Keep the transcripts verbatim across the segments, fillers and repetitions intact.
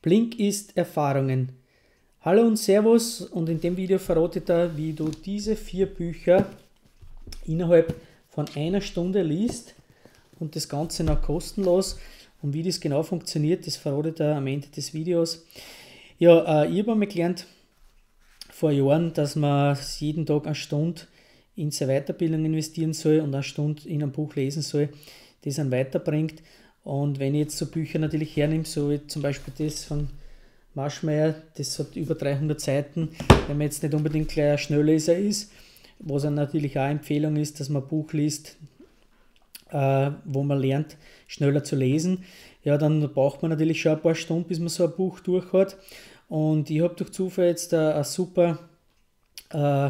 Blinkist Erfahrungen. Hallo und Servus, und in dem Video verrate ich dir, wie du diese vier Bücher innerhalb von einer Stunde liest und das Ganze noch kostenlos. Und wie das genau funktioniert, das verrate ich dir am Ende des Videos. Ja, äh, ich habe einmal gelernt vor Jahren, dass man jeden Tag eine Stunde in seine Weiterbildung investieren soll und eine Stunde in ein Buch lesen soll, das einen weiterbringt. Und wenn ich jetzt so Bücher natürlich hernehme, so wie zum Beispiel das von Maschmeyer, das hat über dreihundert Seiten, wenn man jetzt nicht unbedingt gleich ein Schnellleser ist, was natürlich auch eine Empfehlung ist, dass man ein Buch liest, äh, wo man lernt, schneller zu lesen, ja, dann braucht man natürlich schon ein paar Stunden, bis man so ein Buch durch hat. Und ich habe durch Zufall jetzt eine, eine super, äh,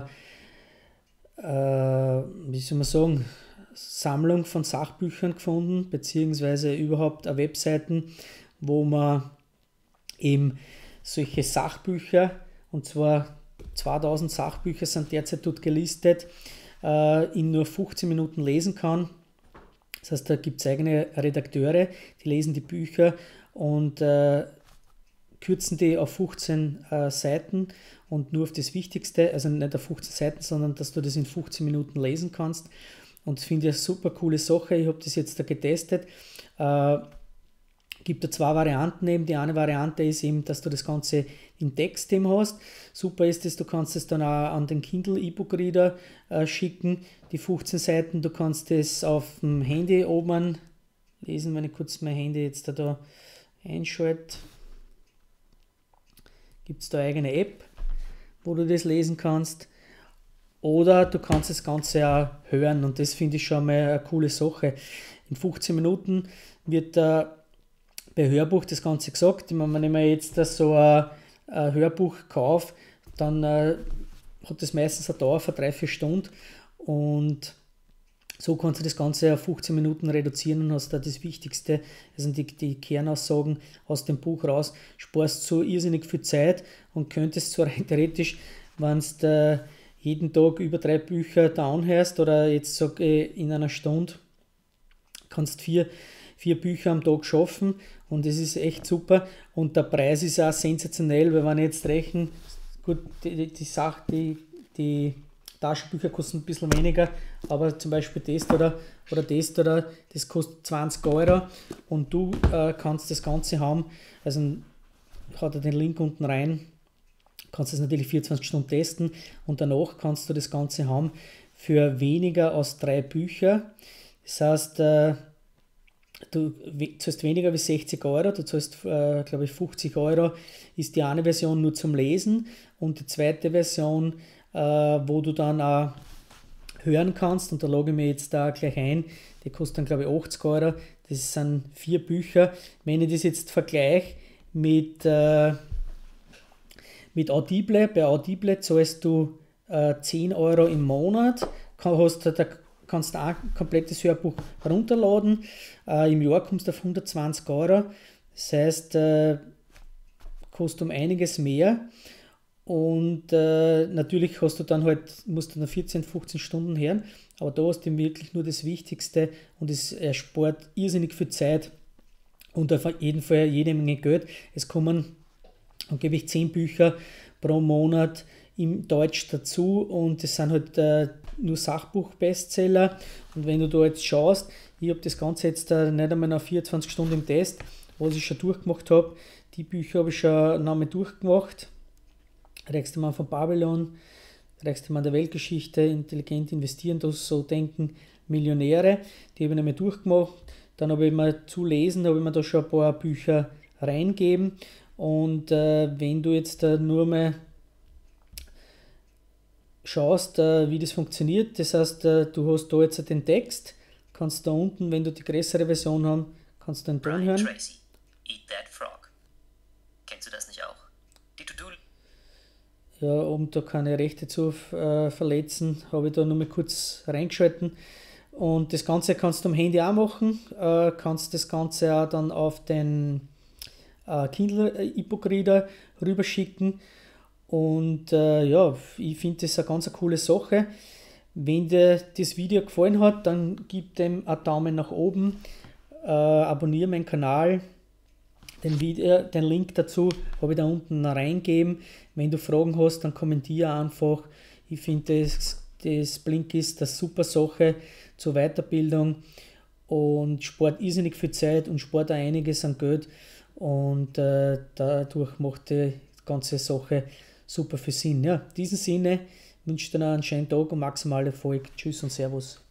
äh, wie soll man sagen, Sammlung von Sachbüchern gefunden, beziehungsweise überhaupt eine Webseiten, wo man eben solche Sachbücher, und zwar zweitausend Sachbücher sind derzeit dort gelistet, äh, in nur fünfzehn Minuten lesen kann. Das heißt, da gibt es eigene Redakteure, die lesen die Bücher und äh, kürzen die auf fünfzehn äh, Seiten und nur auf das Wichtigste, also nicht auf fünfzehn Seiten, sondern dass du das in fünfzehn Minuten lesen kannst. Und das finde ich eine super coole Sache. Ich habe das jetzt da getestet. Äh, gibt da zwei Varianten eben. Die eine Variante ist eben, dass du das Ganze in Text eben hast. Super ist es, du kannst es dann auch an den Kindle E-Book Reader äh, schicken, die fünfzehn Seiten. Du kannst es auf dem Handy oben lesen, wenn ich kurz mein Handy jetzt da, da einschalte. Gibt es da eine eigene App, wo du das lesen kannst. Oder du kannst das Ganze auch hören, und das finde ich schon mal eine coole Sache. In fünfzehn Minuten wird äh, bei Hörbuch das Ganze gesagt. Ich meine, wenn ich jetzt so ein, ein Hörbuch kaufe, dann äh, hat das meistens eine Dauer von drei, vier Stunden, und so kannst du das Ganze auf fünfzehn Minuten reduzieren und hast da das Wichtigste, also die, die Kernaussagen aus dem Buch raus, sparst so irrsinnig viel Zeit und könntest zwar rein theoretisch, wenn du äh, jeden Tag über drei Bücher downhörst, oder jetzt sage ich in einer Stunde, kannst vier, vier Bücher am Tag schaffen, und das ist echt super. Und der Preis ist auch sensationell, weil wenn ich jetzt rechne, gut, die, die, die Sache, die, die Taschenbücher kosten ein bisschen weniger, aber zum Beispiel das oder, oder das oder das kostet zwanzig Euro, und du äh, kannst das Ganze haben, also hat er den Link unten rein, kannst es natürlich vierundzwanzig Stunden testen, und danach kannst du das Ganze haben für weniger als drei Bücher. Das heißt, äh, du zahlst weniger wie sechzig Euro, du zahlst, äh, glaube ich, fünfzig Euro ist die eine Version nur zum Lesen, und die zweite Version, äh, wo du dann auch hören kannst, und da logge ich mir jetzt da gleich ein, die kostet dann, glaube ich, achtzig Euro, das sind vier Bücher. Wenn ich das jetzt vergleiche mit äh, Mit Audible, bei Audible zahlst du äh, zehn Euro im Monat, kann, hast, da kannst du ein komplettes Hörbuch runterladen, äh, im Jahr kommst du auf hundertzwanzig Euro, das heißt, äh, kostet um einiges mehr, und äh, natürlich hast du dann halt, musst du dann vierzehn, fünfzehn Stunden hören, aber da hast du wirklich nur das Wichtigste, und es erspart irrsinnig viel Zeit und auf jeden Fall jede Menge Geld. Es kommen angeblich zehn Bücher pro Monat im Deutsch dazu, und das sind halt äh, nur Sachbuch-Bestseller. Und wenn du da jetzt schaust, ich habe das Ganze jetzt äh, nicht einmal nach vierundzwanzig Stunden im Test, was ich schon durchgemacht habe. Die Bücher habe ich schon noch einmal durchgemacht. Reichste Mann von Babylon, Reichste Mann der Weltgeschichte, Intelligent investieren, das so denken Millionäre. Die habe ich noch einmal durchgemacht. Dann habe ich mir zu lesen, habe ich mir da schon ein paar Bücher reingeben. Und äh, wenn du jetzt äh, nur mal schaust, äh, wie das funktioniert, das heißt, äh, du hast da jetzt den Text, kannst da unten, wenn du die größere Version haben, kannst du den Ton hören. Tracy, eat that frog. Kennst du das nicht auch? Die To-Do. Ja, um da keine Rechte zu äh, verletzen, habe ich da nur mal kurz reingeschalten. Und das Ganze kannst du am Handy auch machen, äh, kannst das Ganze auch dann auf den Kindle E-Book Reader rüberschicken, und äh, ja, ich finde das eine ganz eine coole Sache. Wenn dir das Video gefallen hat, dann gib dem einen Daumen nach oben, äh, abonniere meinen Kanal, Den, Video, den Link dazu habe ich da unten reingegeben. Wenn du Fragen hast, dann kommentiere einfach. Ich finde, das, das Blinkist ist eine super Sache zur Weiterbildung und spart irrsinnig viel Zeit und spart auch einiges an Geld. Und äh, dadurch macht die ganze Sache super viel Sinn. Ja, in diesem Sinne wünsche ich dir noch einen schönen Tag und maximalen Erfolg. Tschüss und Servus.